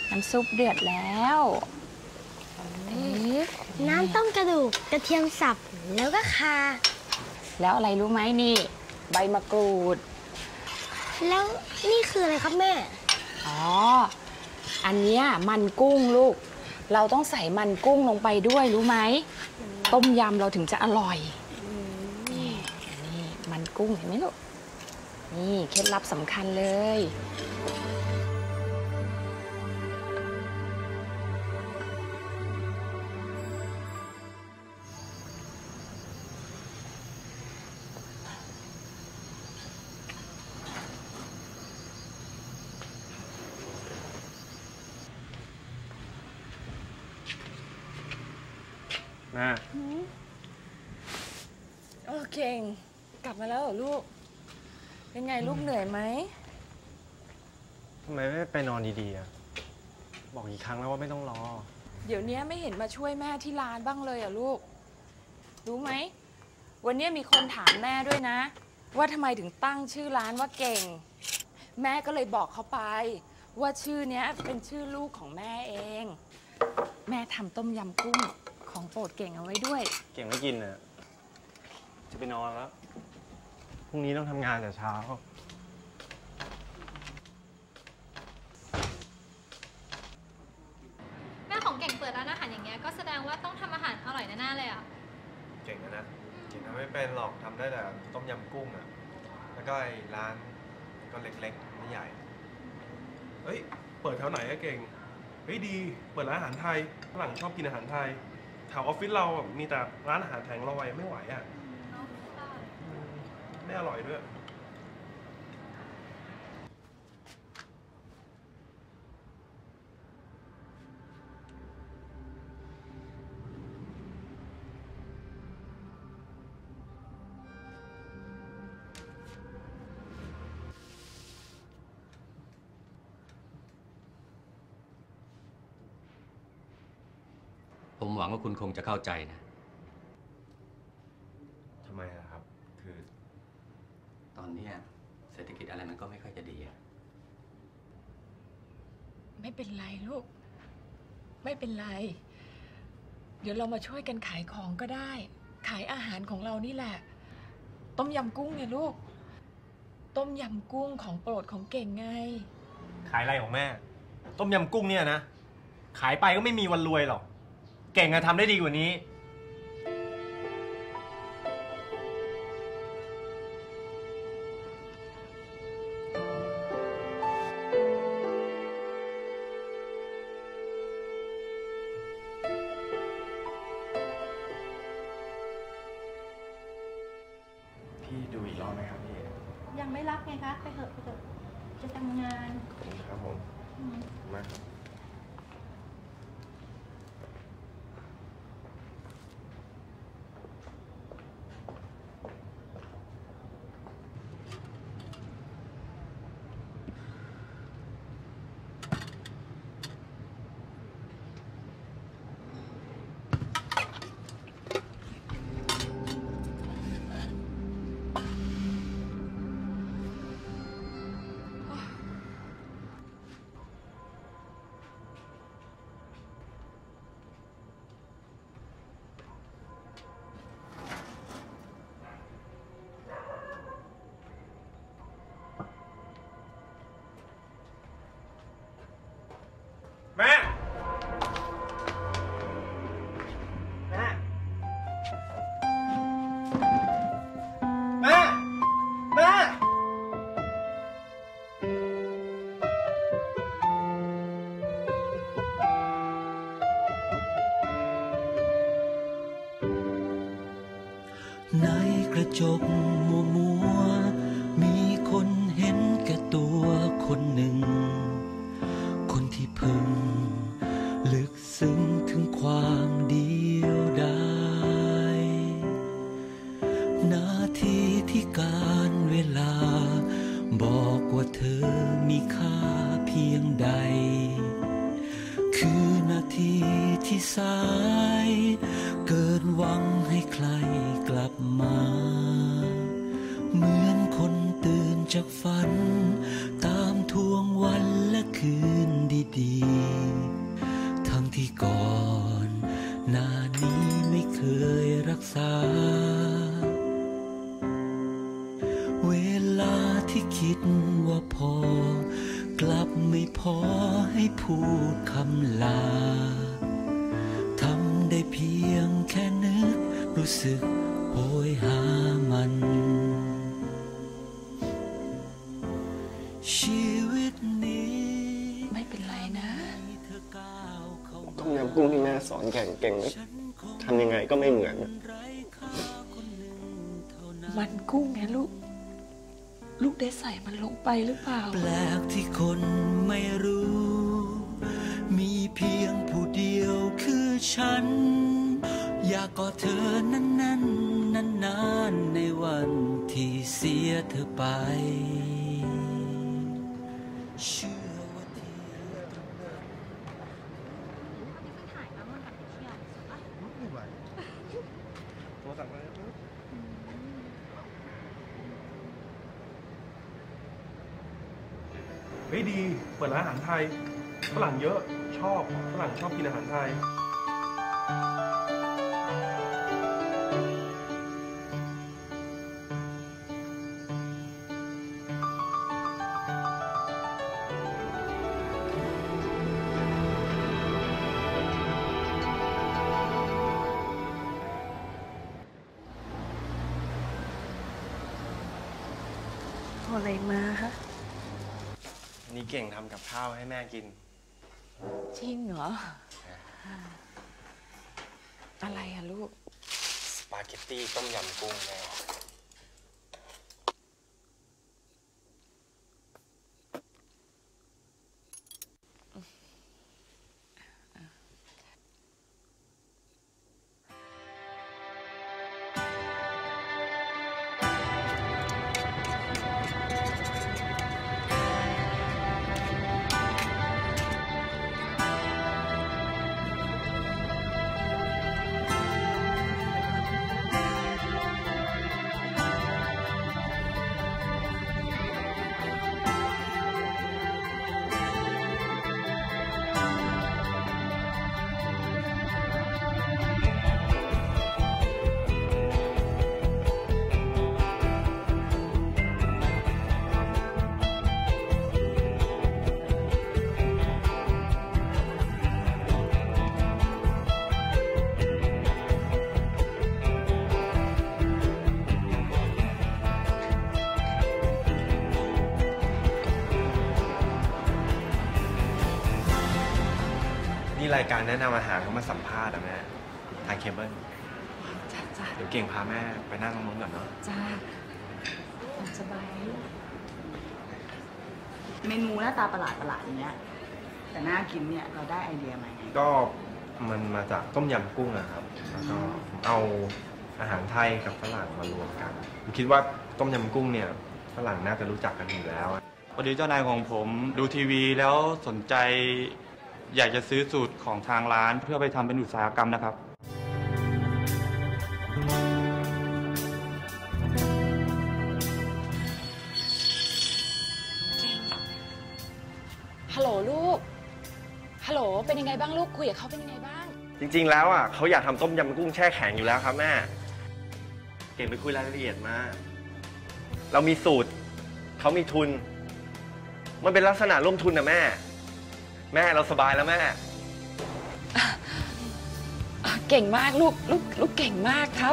น้ำซุปเดือดแล้วน้ำต้มกระดูกกระเทียมสับแล้วก็ข่าแล้วอะไรรู้ไหมนี่ใบมะกรูดแล้วนี่คืออะไรครับแม่อ๋ออันเนี้ยมันกุ้งลูกเราต้องใส่มันกุ้งลงไปด้วยรู้ไหมต้มยำเราถึงจะอร่อยนี่มันกุ้งเห็นไหมลูกนี่เคล็ดลับสำคัญเลยแม่เก่งกลับมาแล้วเหรอลูกเป็นไงลูกเหนื่อยไหมทำไมไม่ไปนอนดีๆอ่ะบอกกี่ครั้งแล้วว่าไม่ต้องรอเดี๋ยวนี้ไม่เห็นมาช่วยแม่ที่ร้านบ้างเลยอ่ะลูกรู้ไหมวันนี้มีคนถามแม่ด้วยนะว่าทำไมถึงตั้งชื่อร้านว่าเก่งแม่ก็เลยบอกเขาไปว่าชื่อนี้เป็นชื่อลูกของแม่เองแม่ทำต้มยำกุ้งของโปรดเก่งเอาไว้ด้วยเก่งไม่กินอ่ะจะไปนอนแล้วพรุ่งนี้ต้องทำงานแต่เช้าแม่ของเก่งเปิดร้านอาหารอย่างเงี้ยก็แสดงว่าต้องทำอาหารอร่อยแน่ๆเลยอ่ะเก่งนะเก่งทำไม่เป็นหรอกทำได้แต่ต้มยำกุ้งอ่ะแล้วก็ไอ้ร้านก็เล็กๆไม่ใหญ่เฮ้ยเปิดแถวไหนอะเก่งเฮ้ยดีเปิดร้านอาหารไทยฝรั่งชอบกินอาหารไทยแถวออฟฟิศเรามีแต่ร้านอาหารแผงลอยไม่ไหวอ่ะไม่อร่อยด้วยผมหวังว่าคุณคงจะเข้าใจนะทำไมล่ะครับคือตอนนี้เศรษฐกิจอะไรมันก็ไม่ค่อยจะดีไม่เป็นไรลูกไม่เป็นไรเดี๋ยวเรามาช่วยกันขายของก็ได้ขายอาหารของเรานี่แหละต้มยำกุ้งเนี่ยลูกต้มยำกุ้งของโปรดของเก่งไงขายอะไรของแม่ต้มยำกุ้งเนี่ยนะขายไปก็ไม่มีวันรวยหรอกเก่งอะทำได้ดีกว่านี้พี่ดูอีกรอบไหมครับพี่ยังไม่รับไงคะไปเถอะจะทำงานครับผมมาแม่แม่แม่แม่ในกระจกมัวมีคนเห็นแก่ตัวคนหนึ่งคนที่เพิ่งลึกซึ้งถึงความเดียวดายนาทีที่การเวลาบอกว่าเธอมีค่าเพียงใดคือนาทีที่สายเกินหวังให้ใครกลับมาเหมือนคนตื่นจากฝันตามทวงวันและคืนดีๆไม่พอให้พูดคำลาทำได้เพียงแค่นึกรู้สึกโหยหามันชีวิตนี้ไม่เป็นไรนะต้มยำกุ้งที่แม่สอนเก่งทำยังไงก็ไม่เหมือนมันกุ้งไงลูกได้ใส่มันลงไปหรือเปล่าแปลกที่คนไม่รู้ มีเพียงผู้เดียวคือฉัน อยากกอดเธอนั้นๆนานๆในวันที่เสียเธอไปเชื่อว่าที่เฮ้ยดี เปิดร้านอาหารไทยฝรั่งเยอะชอบฝรั่งชอบกินอาหารไทยอะไรมาฮะนี่เก่งทำกับข้าวให้แม่กินจริงเหรอ อะไรอะลูกสปาเกตตี้ต้มยำกุ้งแม่นี่รายการแนะนำอาหารเขามาสัมภาษณ์อะแม่ทางเคเบิลจ้าเดี๋ยวเก่งพาแม่ไปนั่งตรงนู้นก่อนเนาะจ้าสบายลูกเมนูหน้าตาประหลาดอย่างเงี้ยแต่น่ากินเนี่ยเราได้ไอเดียมาไงก็มันมาจากต้มยำกุ้งอะครับแล้วก็เอาอาหารไทยกับฝรั่งมารวมกันผมคิดว่าต้มยำกุ้งเนี่ยฝรั่งน่าจะรู้จักกันอยู่แล้วพอดีเจ้านายของผมดูทีวีแล้วสนใจอยากจะซื้อสูตรของทางร้านเพื่อไปทำเป็นอุตสาหกรรมนะครับฮัลโหลลูก ฮัลโหลเป็นยังไงบ้างลูกคุยกับเขาเป็นยังไงบ้างจริงๆแล้วอ่ะเขาอยากทำต้มยำกุ้งแช่แข็งอยู่แล้วครับแม่เก่งไปคุยรายละเอียดมาเรามีสูตรเขามีทุนมันเป็นลักษณะร่วมทุนนะแม่เราสบายแล้วแม่เก่งมากลูกเก่งมากครับ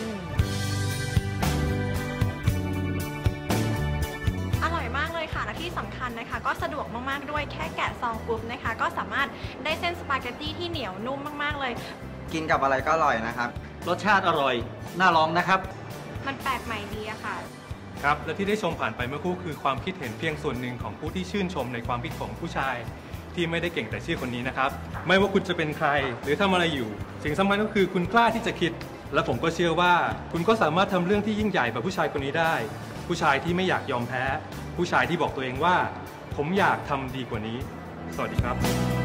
อร่อยมากเลยค่ะและที่สำคัญนะคะก็สะดวกมากๆด้วยแค่แกะซองปุ๊บนะคะก็สามารถได้เส้นสปาเกตตี้ที่เหนียวนุ่มมากๆเลยกินกับอะไรก็อร่อยนะครับรสชาติอร่อยน่าลองนะครับมันแปลกใหม่ดีอะค่ะครับและที่ได้ชมผ่านไปเมื่อครู่คือความคิดเห็นเพียงส่วนหนึ่งของผู้ที่ชื่นชมในความคิดของผู้ชายที่ไม่ได้เก่งแต่ชื่อคนนี้นะครับไม่ว่าคุณจะเป็นใครหรือทำอะไรอยู่สิ่งสำคัญก็คือคุณกล้าที่จะคิดและผมก็เชื่อว่าคุณก็สามารถทำเรื่องที่ยิ่งใหญ่แบบผู้ชายคนนี้ได้ผู้ชายที่ไม่อยากยอมแพ้ผู้ชายที่บอกตัวเองว่าผมอยากทำดีกว่านี้สวัสดีครับ